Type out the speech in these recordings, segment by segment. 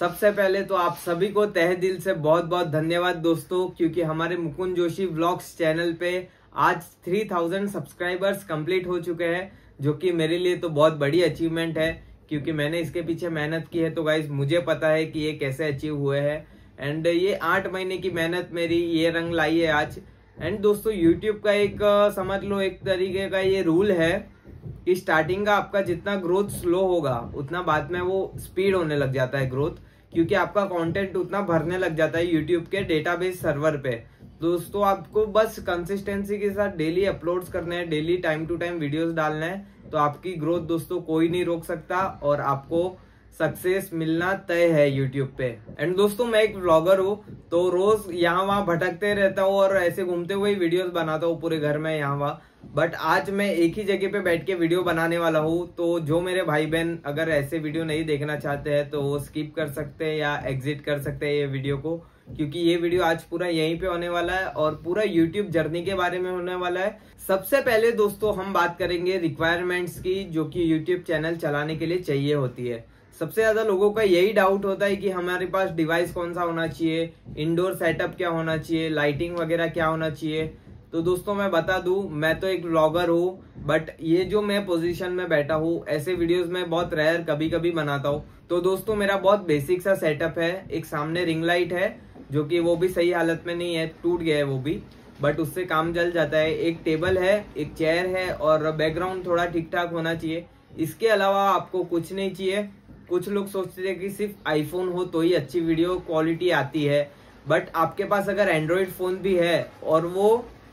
सबसे पहले तो आप सभी को तहे दिल से बहुत बहुत धन्यवाद दोस्तों, क्योंकि हमारे मुकुंद जोशी व्लॉग्स चैनल पे आज 3000 सब्सक्राइबर्स कंप्लीट हो चुके हैं, जो कि मेरे लिए तो बहुत बड़ी अचीवमेंट है, क्योंकि मैंने इसके पीछे मेहनत की है। तो गाइज मुझे पता है कि ये कैसे अचीव हुए हैं एंड ये 8 महीने की मेहनत मेरी ये रंग लाई है आज। एंड दोस्तों यूट्यूब का एक समझ लो एक तरीके का ये रूल है कि स्टार्टिंग का आपका जितना ग्रोथ स्लो होगा उतना बाद में वो स्पीड होने लग जाता है ग्रोथ, क्योंकि आपका कंटेंट उतना भरने लग जाता है यूट्यूब के डेटाबेस सर्वर पे। दोस्तों आपको बस कंसिस्टेंसी के साथ डेली अपलोड्स करने हैं, daily time to time videos डालना है, तो आपकी ग्रोथ दोस्तों कोई नहीं रोक सकता और आपको सक्सेस मिलना तय है यूट्यूब पे। एंड दोस्तों मैं एक व्लॉगर हूँ, तो रोज यहाँ वहाँ भटकते रहता हूँ और ऐसे घूमते हुए वीडियोस बनाता हूँ पूरे घर में यहाँ वहाँ। बट आज मैं एक ही जगह पे बैठ के वीडियो बनाने वाला हूँ, तो जो मेरे भाई बहन अगर ऐसे वीडियो नहीं देखना चाहते हैं तो वो स्किप कर सकते हैं या एग्जिट कर सकते हैं ये वीडियो को, क्योंकि ये वीडियो आज पूरा यहीं पे होने वाला है और पूरा यूट्यूब जर्नी के बारे में होने वाला है। सबसे पहले दोस्तों हम बात करेंगे रिक्वायरमेंट्स की, जो कि यूट्यूब चैनल चलाने के लिए चाहिए होती है। सबसे ज्यादा लोगों का यही डाउट होता है कि हमारे पास डिवाइस कौन सा होना चाहिए, इंडोर सेटअप क्या होना चाहिए, लाइटिंग वगैरह क्या होना चाहिए। तो दोस्तों मैं बता दूं, मैं तो एक व्लॉगर हूँ, बट ये जो मैं पोजीशन में बैठा हूँ ऐसे वीडियोस में बहुत रेयर कभी कभी बनाता हूँ। तो दोस्तों मेरा बहुत बेसिक सा सेटअप है। एक सामने रिंग लाइट है, जो कि वो भी सही हालत में नहीं है, टूट गया है वो भी, बट उससे काम चल जाता है। एक टेबल है, एक चेयर है और बैकग्राउंड थोड़ा ठीक ठाक होना चाहिए। इसके अलावा आपको कुछ नहीं चाहिए। कुछ लोग सोचते हैं कि सिर्फ आईफोन हो तो ही अच्छी वीडियो क्वालिटी आती है, बट आपके पास अगर एंड्रॉइड फोन भी है और वो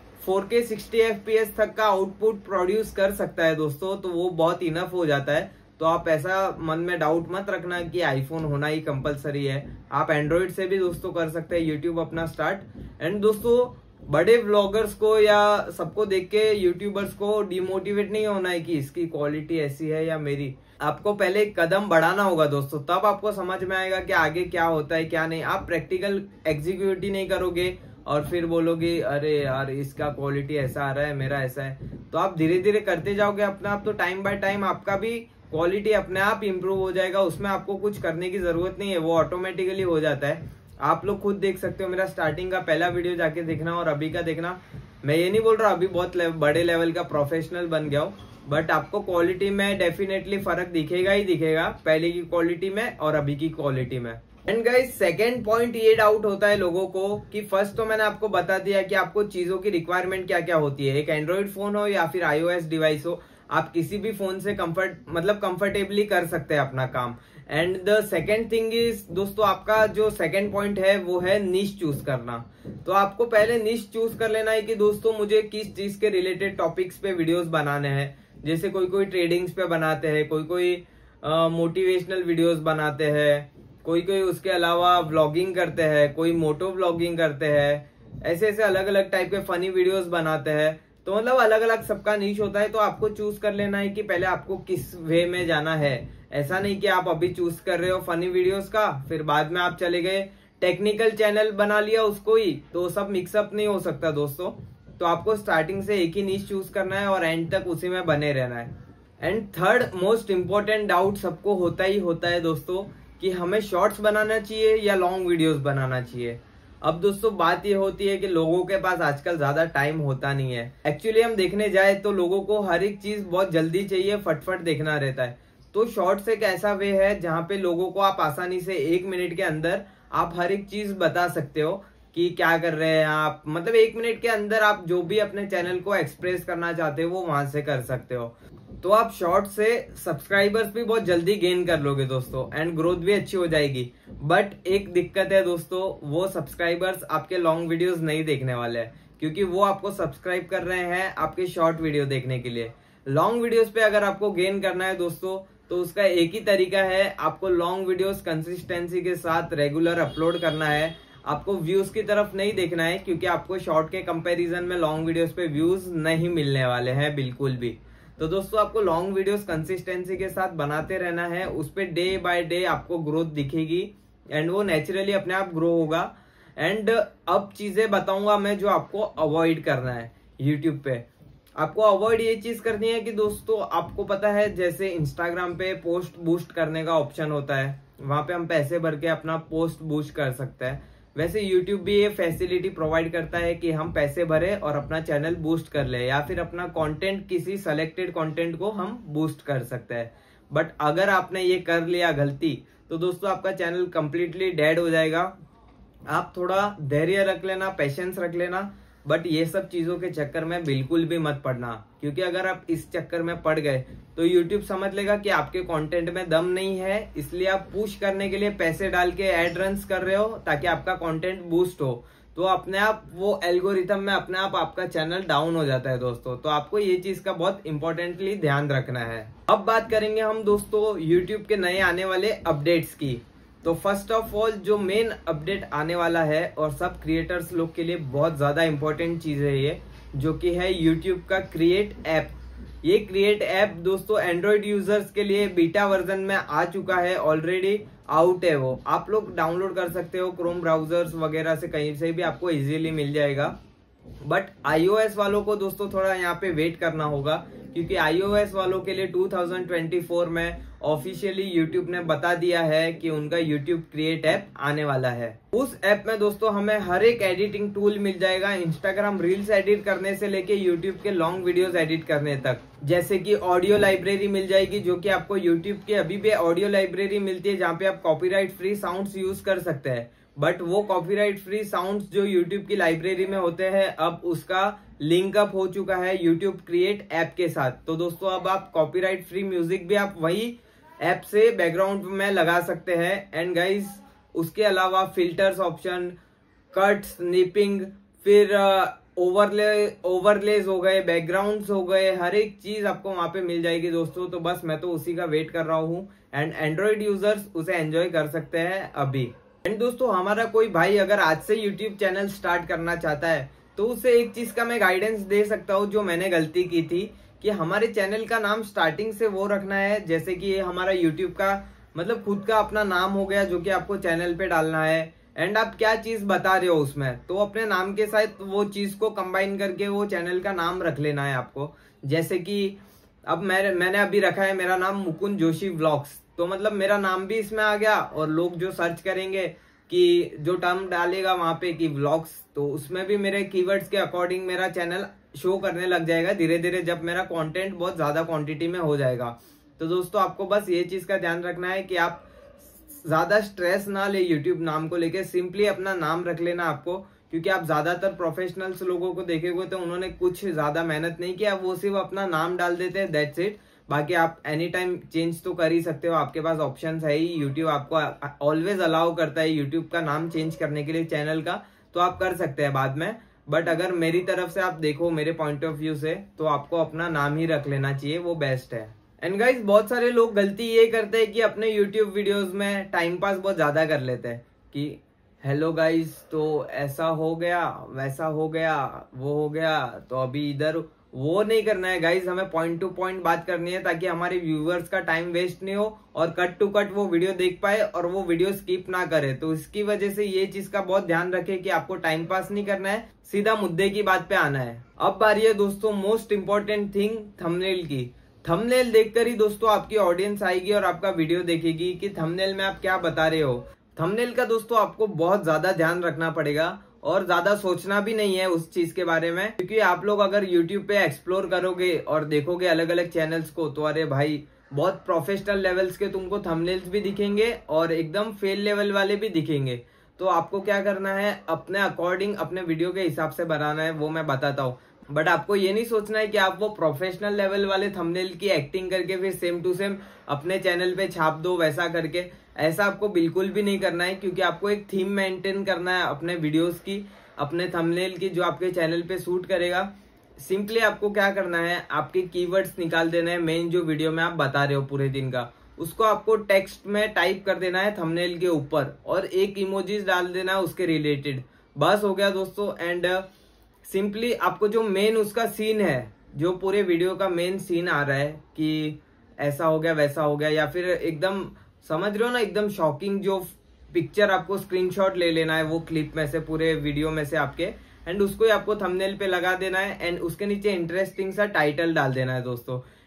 4K 60 FPS तक का आउटपुट प्रोड्यूस कर सकता है दोस्तों, तो वो बहुत इनफ हो जाता है। तो आप ऐसा मन में डाउट मत रखना कि आईफोन होना ही कंपलसरी है, आप एंड्रॉइड से भी दोस्तों कर सकते हैं यूट्यूब अपना स्टार्ट। एंड दोस्तों बड़े व्लॉगर्स को या सबको देख के यूट्यूबर्स को डिमोटिवेट नहीं होना है कि इसकी क्वालिटी ऐसी है या मेरी। आपको पहले एक कदम बढ़ाना होगा दोस्तों, तब आपको समझ में आएगा कि आगे क्या होता है क्या नहीं। आप प्रैक्टिकल एग्जीक्यूट ही नहीं करोगे और फिर बोलोगे अरे यार इसका क्वालिटी ऐसा आ रहा है, मेरा ऐसा है। तो आप धीरे धीरे करते जाओगे अपना आप, तो टाइम बाय टाइम आपका भी क्वालिटी अपने आप इम्प्रूव हो जाएगा। उसमें आपको कुछ करने की जरूरत नहीं है, वो ऑटोमेटिकली हो जाता है। आप लोग खुद देख सकते हो, मेरा स्टार्टिंग का पहला वीडियो जाके देखना और अभी का देखना। मैं ये नहीं बोल रहा अभी बहुत बड़े लेवल का प्रोफेशनल बन गया हूँ, बट आपको क्वालिटी में डेफिनेटली फर्क दिखेगा ही दिखेगा, पहले की क्वालिटी में और अभी की क्वालिटी में। एंड गाइस सेकेंड पॉइंट ये डाउट होता है लोगों को कि फर्स्ट तो मैंने आपको बता दिया कि आपको चीजों की रिक्वायरमेंट क्या क्या होती है। एक एंड्रॉइड फोन हो या फिर iOS डिवाइस हो, आप किसी भी फोन से कंफर्टेबली कर सकते हैं अपना काम। And the second thing is दोस्तों, आपका जो सेकेंड पॉइंट है वो है निश चूज करना। तो आपको पहले निश चूज कर लेना है कि दोस्तों मुझे किस चीज के रिलेटेड टॉपिक्स पे वीडियोस बनाने हैं। जैसे कोई ट्रेडिंग्स पे बनाते हैं, कोई मोटिवेशनल वीडियोस बनाते हैं, कोई उसके अलावा व्लॉगिंग करते हैं, कोई मोटो व्लॉगिंग करते हैं, ऐसे ऐसे अलग अलग टाइप के फनी वीडियोस बनाते हैं। तो मतलब अलग अलग सबका नीश होता है, तो आपको चूज कर लेना है कि पहले आपको किस वे में जाना है। ऐसा नहीं कि आप अभी चूज कर रहे हो फनी वीडियोस का, फिर बाद में आप चले गए टेक्निकल चैनल बना लिया उसको ही, तो सब मिक्सअप नहीं हो सकता दोस्तों। तो आपको स्टार्टिंग से एक ही नीश चूज करना है और एंड तक उसी में बने रहना है। And third most important doubt सबको होता ही होता है दोस्तों कि हमें शॉर्ट्स बनाना चाहिए या लॉन्ग वीडियोस बनाना चाहिए। अब दोस्तों बात ये होती है कि लोगों के पास आजकल ज्यादा टाइम होता नहीं है। एक्चुअली हम देखने जाए तो लोगों को हर एक चीज बहुत जल्दी चाहिए, फटफट देखना रहता है। तो शॉर्ट्स एक ऐसा वे है जहाँ पे लोगों को आप आसानी से 1 मिनट के अंदर आप हर एक चीज बता सकते हो कि क्या कर रहे हैं आप। मतलब 1 मिनट के अंदर आप जो भी अपने चैनल को एक्सप्रेस करना चाहते हो वो वहां से कर सकते हो। तो आप शॉर्ट से सब्सक्राइबर्स भी बहुत जल्दी गेन कर लोगे दोस्तों, एंड ग्रोथ भी अच्छी हो जाएगी। बट एक दिक्कत है दोस्तों, वो सब्सक्राइबर्स आपके लॉन्ग वीडियोस नहीं देखने वाले हैं, क्योंकि वो आपको सब्सक्राइब कर रहे हैं आपके शॉर्ट वीडियो देखने के लिए। लॉन्ग वीडियोस पे अगर आपको गेन करना है दोस्तों, तो उसका एक ही तरीका है, आपको लॉन्ग वीडियोस कंसिस्टेंसी के साथ रेगुलर अपलोड करना है। आपको व्यूज की तरफ नहीं देखना है, क्योंकि आपको शॉर्ट के कंपैरिजन में लॉन्ग वीडियोस पे व्यूज नहीं मिलने वाले हैं बिल्कुल भी। तो दोस्तों आपको लॉन्ग वीडियोस कंसिस्टेंसी के साथ बनाते रहना है, उस पे डे बाय डे आपको ग्रोथ दिखेगी एंड वो नेचुरली अपने आप ग्रो होगा। एंड अब चीजें बताऊंगा मैं जो आपको अवॉइड करना है यूट्यूब पे। आपको अवॉइड ये चीज करनी है कि दोस्तों आपको पता है जैसे इंस्टाग्राम पे पोस्ट बूस्ट करने का ऑप्शन होता है, वहां पे हम पैसे भर के अपना पोस्ट बूस्ट कर सकते हैं। वैसे YouTube भी ये फैसिलिटी प्रोवाइड करता है कि हम पैसे भरे और अपना चैनल बूस्ट कर ले, या फिर अपना कंटेंट, किसी सेलेक्टेड कंटेंट को हम बूस्ट कर सकते हैं। बट अगर आपने ये कर लिया गलती, तो दोस्तों आपका चैनल कंप्लीटली डेड हो जाएगा। आप थोड़ा धैर्य रख लेना, पेशेंस रख लेना, बट ये सब चीजों के चक्कर में बिल्कुल भी मत पड़ना, क्योंकि अगर आप इस चक्कर में पड़ गए तो YouTube समझ लेगा कि आपके कंटेंट में दम नहीं है, इसलिए आप पुश करने के लिए पैसे डाल के एड रन्स कर रहे हो ताकि आपका कंटेंट बूस्ट हो। तो अपने आप वो एल्गोरिथम में अपने आप आपका चैनल डाउन हो जाता है दोस्तों। तो आपको ये चीज का बहुत इंपॉर्टेंटली ध्यान रखना है। अब बात करेंगे हम दोस्तों YouTube के नए आने वाले अपडेट्स की। तो फर्स्ट ऑफ ऑल जो मेन अपडेट आने वाला है और सब क्रिएटर्स लोग के लिए बहुत ज्यादा इंपॉर्टेंट चीज है ये, जो कि है YouTube का क्रिएट ऐप। ये क्रिएट ऐप दोस्तों एंड्रॉइड यूजर्स के लिए बीटा वर्जन में आ चुका है, ऑलरेडी आउट है वो। आप लोग डाउनलोड कर सकते हो क्रोम ब्राउजर्स वगैरह से, कहीं से भी आपको इजीली मिल जाएगा। बट iOS वालों को दोस्तों थोड़ा यहाँ पे वेट करना होगा, क्योंकि iOS वालों के लिए 2024 में ऑफिशियली YouTube ने बता दिया है कि उनका YouTube क्रिएट ऐप आने वाला है। उस ऐप में दोस्तों हमें हर एक एडिटिंग टूल मिल जाएगा, इंस्टाग्राम रील्स एडिट करने से लेके YouTube के लॉन्ग वीडियोस एडिट करने तक। जैसे कि ऑडियो लाइब्रेरी मिल जाएगी, जो कि आपको YouTube की अभी भी ऑडियो लाइब्रेरी मिलती है, जहाँ पे आप कॉपीराइट फ्री साउंड्स यूज कर सकते हैं। बट वो कॉपीराइट फ्री साउंड्स जो YouTube की लाइब्रेरी में होते हैं, अब उसका लिंक अप हो चुका है YouTube क्रिएट ऐप के साथ। तो दोस्तों अब आप कॉपीराइट फ्री म्यूजिक भी आप वही ऐप से बैकग्राउंड में लगा सकते हैं। एंड गाइज उसके अलावा फिल्टर्स ऑप्शन, कट, स्निपिंग, फिर ओवरलेज हो गए, बैकग्राउंड्स हो गए, हर एक चीज आपको वहां पे मिल जाएगी दोस्तों। तो बस मैं तो उसी का वेट कर रहा हूँ, एंड एंड्रॉइड यूजर्स उसे एंजॉय कर सकते हैं अभी। एंड दोस्तों हमारा कोई भाई अगर आज से YouTube चैनल स्टार्ट करना चाहता है, तो उसे एक चीज का मैं गाइडेंस दे सकता हूँ जो मैंने गलती की थी, कि हमारे चैनल का नाम स्टार्टिंग से वो रखना है जैसे कि ये हमारा YouTube का मतलब खुद का अपना नाम हो गया, जो कि आपको चैनल पे डालना है। एंड आप क्या चीज बता रहे हो उसमें, तो अपने नाम के साथ वो चीज को कंबाइन करके वो चैनल का नाम रख लेना है आपको। जैसे कि अब मैंने अभी रखा है मेरा नाम मुकुंद जोशी व्लॉग्स, तो मतलब मेरा नाम भी इसमें आ गया, और लोग जो सर्च करेंगे कि जो टर्म डालेगा वहां पे कि व्लॉग्स, तो उसमें भी मेरे कीवर्ड्स के अकॉर्डिंग मेरा चैनल शो करने लग जाएगा धीरे धीरे, जब मेरा कंटेंट बहुत ज्यादा क्वांटिटी में हो जाएगा। तो दोस्तों आपको बस ये चीज का ध्यान रखना है कि आप ज्यादा स्ट्रेस ना ले YouTube नाम को लेके, सिंपली अपना नाम रख लेना आपको। क्योंकि आप ज्यादातर प्रोफेशनल्स लोगों को देखेंगे तो उन्होंने कुछ ज्यादा मेहनत नहीं किया, वो सिर्फ अपना नाम डाल देते हैं, दैट्स इट। बाकी आप एनी टाइम चेंज तो कर ही सकते हो, आपके पास ऑप्शंस है ही, YouTube आपको ऑलवेज अलाउ करता है YouTube का नाम चेंज करने के लिए चैनल का, तो आप कर सकते हैं बाद में। बट अगर मेरी तरफ से आप देखो, मेरे पॉइंट ऑफ व्यू से, तो आपको अपना नाम ही रख लेना चाहिए, वो बेस्ट है। एंड गाइज बहुत सारे लोग गलती ये करते हैं कि अपने YouTube वीडियोस में टाइम पास बहुत ज्यादा कर लेते हैं कि हेलो गाइज तो ऐसा हो गया, वैसा हो गया, वो हो गया, तो अभी इधर, वो नहीं करना है गाइज। हमें पॉइंट टू पॉइंट बात करनी है ताकि हमारे व्यूअर्स का टाइम वेस्ट नहीं हो और कट टू कट वो वीडियो देख पाए और वो वीडियो स्किप ना करे। तो इसकी वजह से ये चीज का बहुत ध्यान रखे कि आपको टाइम पास नहीं करना है, सीधा मुद्दे की बात पे आना है। अब बारी है दोस्तों मोस्ट इंपॉर्टेंट थिंग, थंबनेल की। थंबनेल देखकर ही दोस्तों आपकी ऑडियंस आएगी और आपका वीडियो देखेगी कि थंबनेल में आप क्या बता रहे हो। थंबनेल का दोस्तों आपको बहुत ज्यादा ध्यान रखना पड़ेगा और ज्यादा सोचना भी नहीं है उस चीज के बारे में, क्योंकि आप लोग अगर YouTube पे एक्सप्लोर करोगे और देखोगे अलग अलग चैनल्स को, तो अरे भाई बहुत प्रोफेशनल लेवल्स के तुमको थंबनेल्स भी दिखेंगे और एकदम फेल लेवल वाले भी दिखेंगे। तो आपको क्या करना है, अपने अकॉर्डिंग अपने वीडियो के हिसाब से बनाना है, वो मैं बताता हूँ। बट आपको ये नहीं सोचना है कि आप वो प्रोफेशनल लेवल वाले थंबनेल की एक्टिंग करके फिर सेम टू सेम अपने चैनल पे छाप दो वैसा करके, ऐसा आपको बिल्कुल भी नहीं करना है। क्योंकि आपको एक थीम मेंटेन करना है अपने वीडियोस की, अपने थंबनेल की, जो आपके चैनल पे सूट करेगा। सिंपली आपको क्या करना है, आपके कीवर्ड्स निकाल देना है, मेन जो वीडियो में आप बता रहे हो पूरे दिन का, उसको आपको टेक्स्ट में टाइप कर देना है थंबनेल के ऊपर और एक इमोजीज डाल देना है उसके रिलेटेड, बस हो गया दोस्तों। एंड सिंपली आपको जो मेन उसका सीन है, जो पूरे वीडियो का मेन सीन आ रहा है कि ऐसा हो गया वैसा हो गया, या फिर एकदम समझ रहे हो ना, एकदम शॉकिंग जो पिक्चर आपको स्क्रीनशॉट ले लेना है वो क्लिप में से, पूरे वीडियो में से आपके, एंड उसको ही आपको थंबनेल पे लगा देना है। एंड उसके नीचे इंटरेस्टिंग सा टाइटल डाल देना है दोस्तों।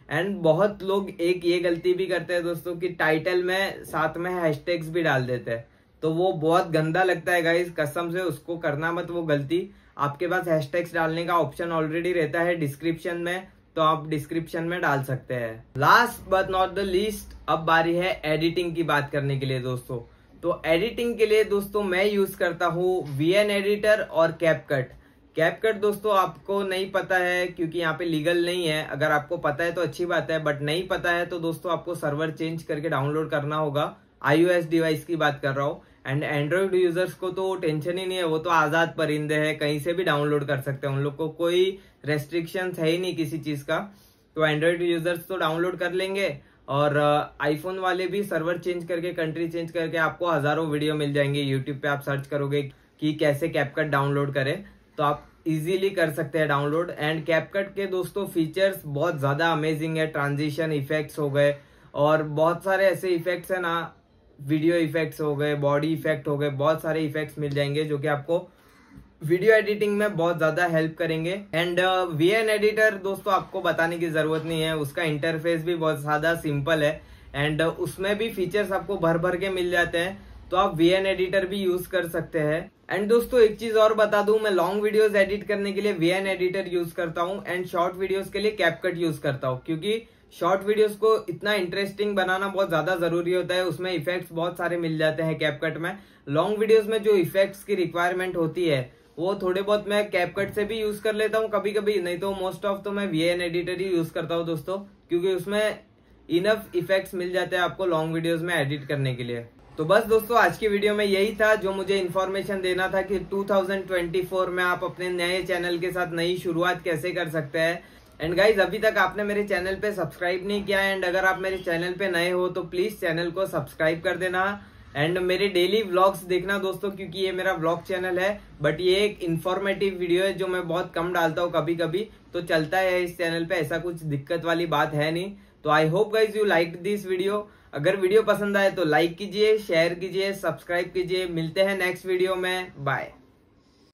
एंड बहुत लोग एक ये गलती भी करते हैं दोस्तों कि टाइटल में साथ में हैशटैग्स भी डाल देते हैं, तो वो बहुत गंदा लगता है गाइस, कसम से उसको करना मत वो गलती। आपके पास हैशटैग्स डालने का ऑप्शन ऑलरेडी रहता है डिस्क्रिप्शन में, तो आप डिस्क्रिप्शन में डाल सकते हैं। Last but not the least, अब बारी है एडिटिंग की बात करने के लिए दोस्तों। तो एडिटिंग के लिए दोस्तों मैं यूज करता हूँ VN एडिटर और कैपकट। कैपकट दोस्तों आपको नहीं पता है क्योंकि यहाँ पे लीगल नहीं है, अगर आपको पता है तो अच्छी बात है, बट नहीं पता है तो दोस्तों आपको सर्वर चेंज करके डाउनलोड करना होगा। iOS डिवाइस की बात कर रहा हूँ, एंड एंड्रॉइड यूजर्स को तो टेंशन ही नहीं है, वो तो आजाद परिंदे हैं, कहीं से भी डाउनलोड कर सकते हैं, उन लोग को कोई रेस्ट्रिक्शंस है ही नहीं किसी चीज का। तो एंड्रॉइड यूजर्स तो डाउनलोड कर लेंगे, और आईफोन वाले भी सर्वर चेंज करके, कंट्री चेंज करके आपको हजारों वीडियो मिल जाएंगे। यूट्यूब पे आप सर्च करोगे कि कैसे कैपकट डाउनलोड करें, तो आप इजीली कर सकते हैं डाउनलोड। एंड कैपकट के दोस्तों फीचर्स बहुत ज्यादा अमेजिंग है, ट्रांजिशन इफेक्ट्स हो गए और बहुत सारे ऐसे इफेक्ट्स है ना, वीडियो इफेक्ट्स हो गए, बॉडी इफेक्ट हो गए, बहुत सारे इफेक्ट्स मिल जाएंगे जो कि आपको वीडियो एडिटिंग में बहुत ज्यादा हेल्प करेंगे। एंड VN एडिटर दोस्तों आपको बताने की जरूरत नहीं है, उसका इंटरफेस भी बहुत ज्यादा सिंपल है, एंड उसमें भी फीचर्स आपको भर भर के मिल जाते हैं, तो आप VN एडिटर भी यूज कर सकते हैं। एंड दोस्तों एक चीज और बता दूं, मैं लॉन्ग वीडियोस एडिट करने के लिए VN एडिटर यूज करता हूं, एंड शॉर्ट वीडियोस के लिए कैपकट यूज करता हूं, क्योंकि शॉर्ट वीडियोस को इतना इंटरेस्टिंग बनाना बहुत ज्यादा जरूरी होता है, उसमें इफेक्ट्स बहुत सारे मिल जाते हैं कैपकट में। लॉन्ग वीडियोस में जो इफेक्ट्स की रिक्वायरमेंट होती है वो थोड़े बहुत मैं कैपकट से भी यूज कर लेता हूँ कभी कभी, नहीं तो मोस्ट ऑफ तो मैं VN एडिटर ही यूज करता हूँ दोस्तों, क्योंकि उसमें इनफ इफेक्ट्स मिल जाते हैं आपको लॉन्ग वीडियोस में एडिट करने के लिए। तो बस दोस्तों आज की वीडियो में यही था जो मुझे इन्फॉर्मेशन देना था कि 2024 में आप अपने नए चैनल के साथ नई शुरुआत कैसे कर सकते हैं। एंड गाइज अभी तक आपने मेरे चैनल पे सब्सक्राइब नहीं किया, एंड अगर आप मेरे चैनल पे नए हो तो प्लीज चैनल को सब्सक्राइब कर देना, एंड मेरे डेली व्लॉग्स देखना दोस्तों, क्योंकि ये मेरा व्लॉग चैनल है, बट ये एक इन्फॉर्मेटिव वीडियो है जो मैं बहुत कम डालता हूँ, कभी कभी तो चलता है इस चैनल पे, ऐसा कुछ दिक्कत वाली बात है नहीं। तो I hope guys you like this video. अगर वीडियो पसंद आए तो लाइक कीजिए, शेयर कीजिए, सब्सक्राइब कीजिए। मिलते हैं नेक्स्ट वीडियो में, बाय।